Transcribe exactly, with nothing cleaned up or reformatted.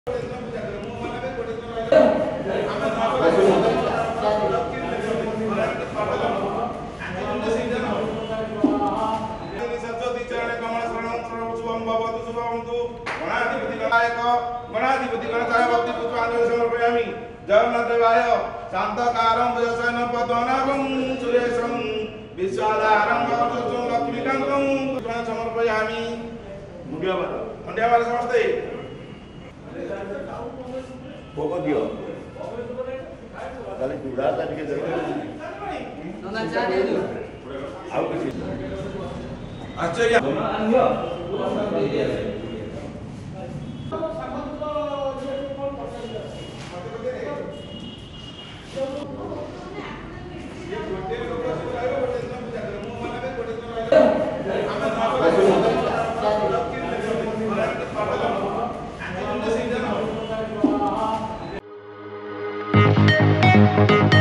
गणाधिपति गणताय भक्ति पुष्पांजलि समर्पयामि जगन्नाथ देवाय शांतकारं भजसन पद्मनाभं सुरेशं विश्वाधारं गौरवं लक्ष्मीकान्तं पुष्पांजलि समर्पयामि। मुंडियाबाद मुंडियाबाद समस्ते भोग दियो खाली चूड़ा ता टिके दे नना चा दे दो आउ किसी आचार्य आनियो Thank you.